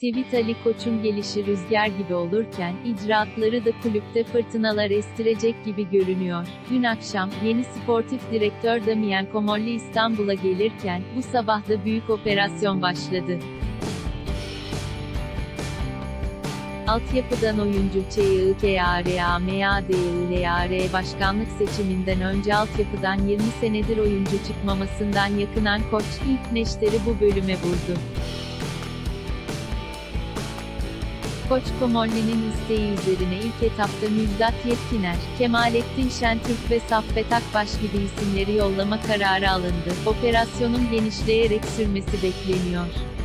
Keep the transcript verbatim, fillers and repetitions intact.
Tweet Ali Koç'un gelişi rüzgar gibi olurken, icraatları da kulüpte fırtınalar estirecek gibi görünüyor. Dün akşam, yeni sportif direktör Damien Comolli İstanbul'a gelirken, bu sabah da büyük operasyon başladı. Altyapıdan oyuncu Ç I K A R A M A D I L A R başkanlık seçiminden önce altyapıdan yirmi senedir oyuncu çıkmamasından yakınan Koç, ilk neşteri bu bölüme vurdu. Koç Comolli'nin isteği üzerine ilk etapta Müjdat Yetkiner, Kemalettin Şentürk ve Saffet Akbaş gibi isimleri yollama kararı alındı. Operasyonun genişleyerek sürmesi bekleniyor.